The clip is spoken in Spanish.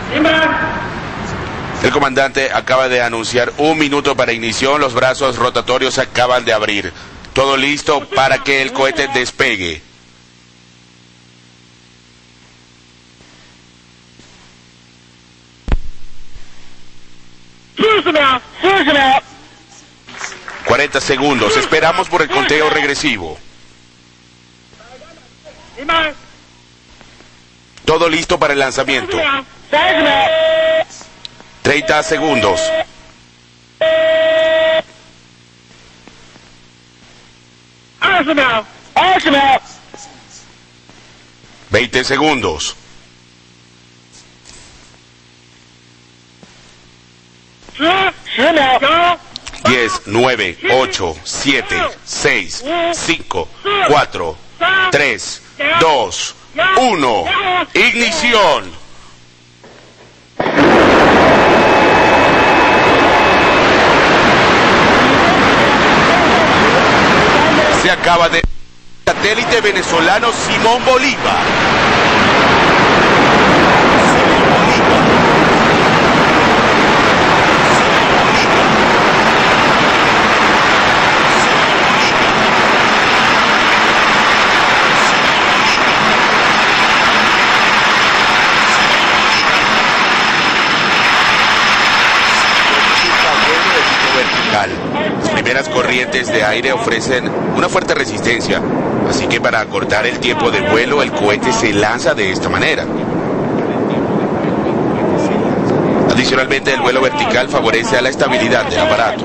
El comandante acaba de anunciar 1 minuto para ignición. Los brazos rotatorios se acaban de abrir. Todo listo para que el cohete despegue. ¡40! 40 segundos. Esperamos por el conteo regresivo. Todo listo para el lanzamiento. 30 segundos. 20 segundos. 10, 9, 8, 7, 6, 5, 4, 3, 2, 1. Ignición. Se acaba de... Satélite venezolano Simón Bolívar. Las primeras corrientes de aire ofrecen una fuerte resistencia, así que para acortar el tiempo de vuelo el cohete se lanza de esta manera. Adicionalmente, el vuelo vertical favorece a la estabilidad del aparato.